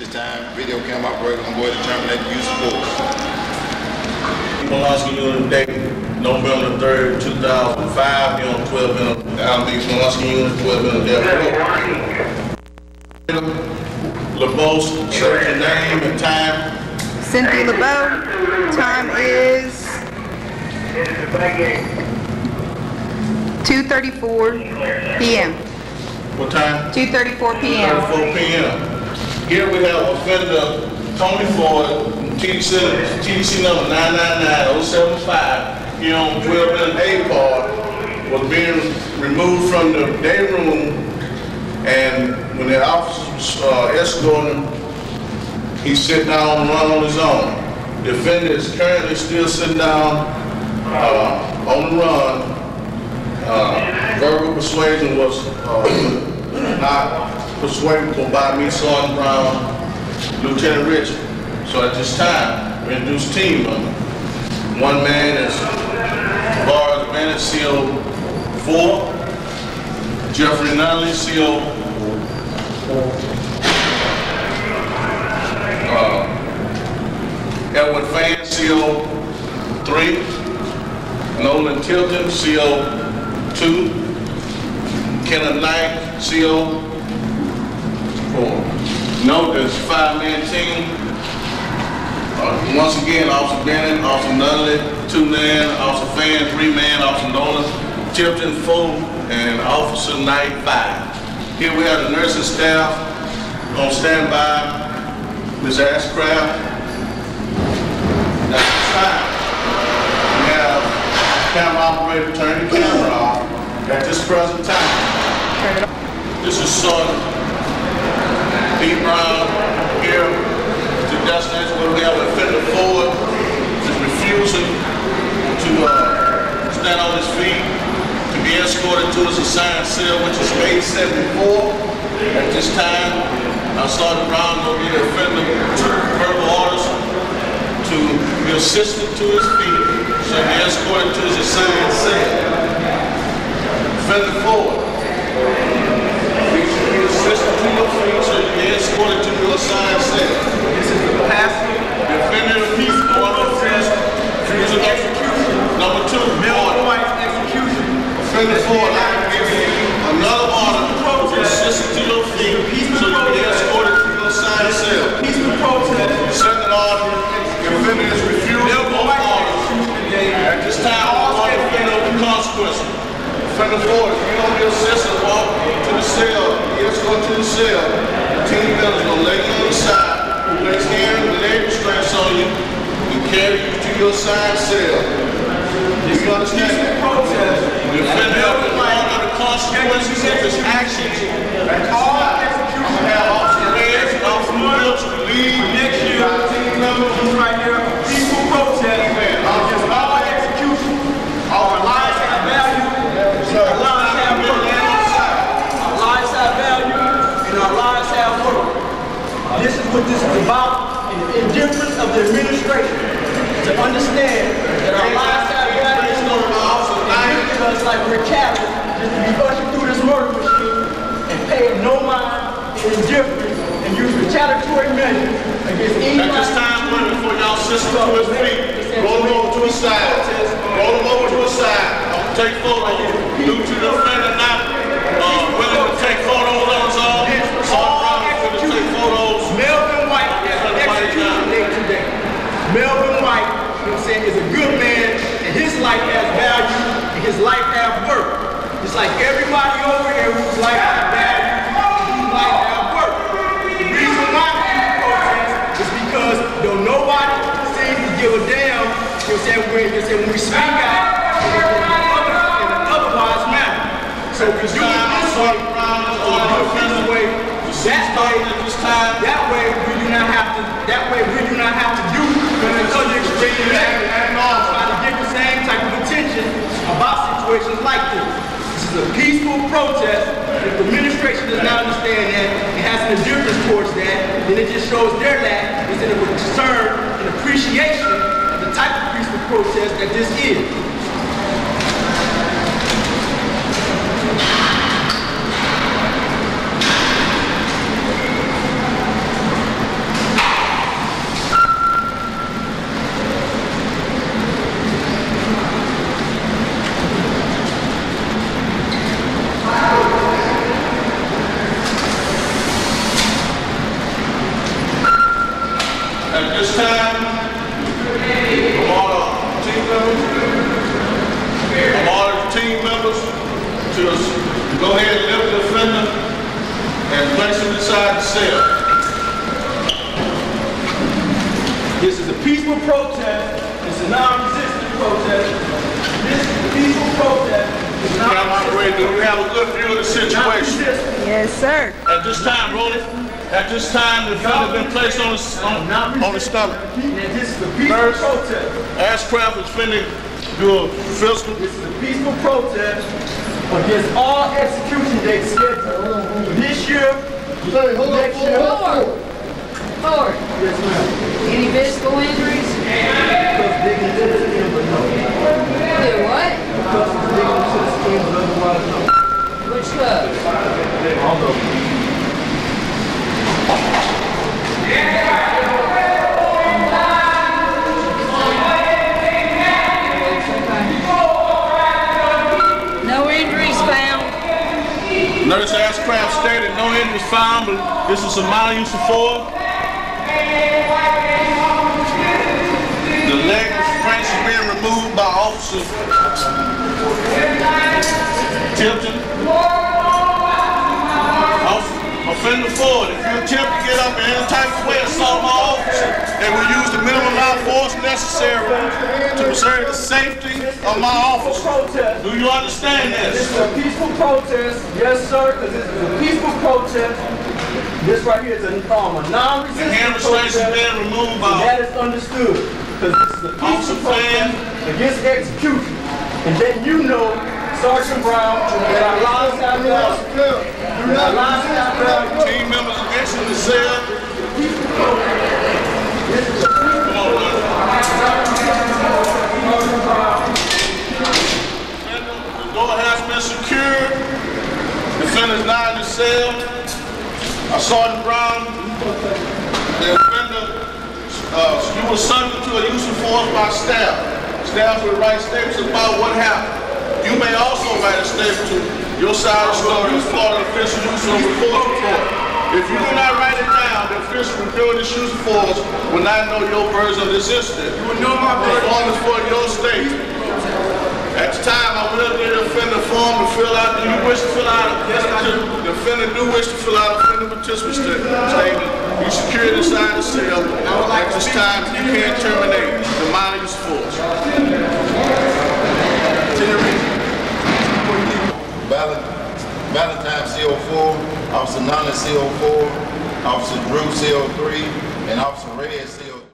this time, video camera operator gonna go ahead and terminate the use of force. Molosky Unit date November 3rd, 2005. You're on 12 in the Alameda Molosky Unit, 12 in the Delaware. LeBeau, search your name and time. Cynthia LeBeau, time is 2:34 p.m. What time? 2:34 p.m. 4 p.m. Here we have offender Tony Ford, TDC number 999-075. Here on 12 in A part, was being removed from the day room, and when the officers escorted him, he sat down and run on his own. The offender is currently still sitting down on the run. Verbal persuasion was not persuadable by me, Sergeant Brown, Lieutenant Richard. So at this time, we introduce team member. One man is Barr Bennett, CO 4. Jeffrey Nunley, CO 4. Edward Fan, CO 3. Nolan Tilton, CO 2. Kenneth Knight, CO 4. Note there's a 5-man team. Once again, Officer Bennett, Officer Nunley, 2-man, Officer Fan, 3-man, Officer Nolan, Tilton, 4, and Officer Knight, 5. Here we have the nursing staff on standby. Ms. Ashcraft. At this time, we have camera operator turn the camera off at this present time. This is Sergeant Pete Brown here to the destination where we have offender Ford is refusing to stand on his feet, to be escorted to his assigned cell, which is A74. At this time, Sergeant Brown will give the offender verbal orders to be assisted to his feet, so be escorted to his assigned cell. Offender Ford, be assisted to your feet, so you be escorted to your assigned cell. This is the pastor, the offender of peace, order of refusal execution. Number 2, Melvin White's execution. Offender Ford, I give you another order to assist to your feet, so you be escorted to your assigned cell. Peaceful protest. Second order, the offender is refused both orders. At this time, we're going to offender of the consequences. Offender Ford, if you don't be assisted, walk to the cell, be escorted to the cell. The team members will lay you on the side, place hand and leg restraints on you, and carry you to your assigned cell. You understand that? The offender of the consequences of his actions. All execution. I have Officer Reyes and Officer Williams to lead. Next year, team members right here, peaceful protest against all execution. Our lives have value. Our lives have work. Our lives have value, and our lives have work. This is what this is about, in the indifference of the administration to understand that our lives have value. And us like we're cattle, just to be ushered through this murder machine and pay no mind and indifference and use retaliatory measures against anybody. At this time, waiting for y'all sister to his feet. Roll them over to his side. Roll them over to his side. I'm gonna take photos. Due to the offender not willing to take photos on his own. All executed photos. Melvin White has an execution date today. Melvin White, you know what I'm saying, is a good man, and his life has value, and his life has work. It's like everybody over here whose life has value, whose life has work. The reason why we protest is because nobody seems to give a damn, you know what I'm saying, when we speak out in an otherwise manner. So if you do it this way, that way we do not have to do other extreme measures try to get the same type of attention about situations like this. This is a peaceful protest. If the administration does not understand that and has an indifference towards that, then it just shows their lack instead of a concern and appreciation of the type of peaceful protest that this is. this time, I'm ordering team members to go ahead and lift the offender and place him inside the cell. This is a peaceful protest. This is a non-resistant protest. This is a peaceful protest. Camera operator, do we have a good view of the situation? Yes, sir. At this time, Roland, at this time, the offender has been placed on the stomach. This is a peaceful protest. Ashcraft is finna do a physical. This is a peaceful protest against all execution dates scheduled this year, next year. Forward. Yes, ma'am. Any physical injuries? Because digging to the skin, but no. Do what? Because digging to the skin, but otherwise no. Which club? All of them. No injuries found. Nurse Ashcraft stated no injuries found, but this is a minor use of force. The leg restraints is being removed by Officer Tipton. Offender forward, if you attempt to get up in any type of way, assault my officer, and will use the minimum amount of force necessary to preserve the safety of my officer. Do you understand This this? is a peaceful protest, yes sir, because this is a peaceful protest. This right here is a The non-resistant hand restraints is protest. being removed And that by is understood, because this is a peaceful Officer Fan. protest against execution. And then you know, Sergeant Brown, that our lives have value. Our lives have value. team members exiting the cell. This is a peaceful Come on, brother. The door has been secured. Defender's now in the cell. Sergeant Brown, the offender, you were subject to a use of force by staff. Staff will write statements about what happened. You may also write a statement to your side of the story as Florida official use of report. If you do not write it down, the official reviewing this use of force will not know your version of this incident. You will know my performance for your state. At the time, I will give the offender form to fill out. Do you wish to fill out? The offender do wish to fill out a offender participant statement. You secure it inside the cell. At this time, you can't terminate the minor use of force. Valentine CO4, Officer Nana CO4, Officer Drew CO3, and Officer Reyes CO4.